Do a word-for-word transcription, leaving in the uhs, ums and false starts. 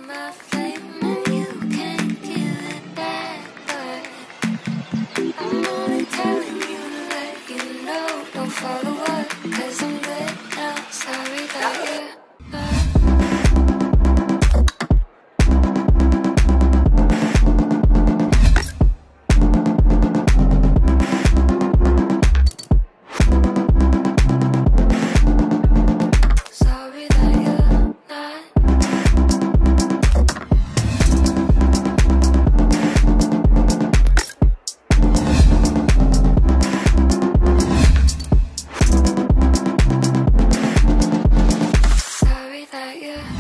my flame and you can't give it back, but I'm only telling you to let you know. Don't follow up, cause I'm good now. Sorry that you're that, yeah.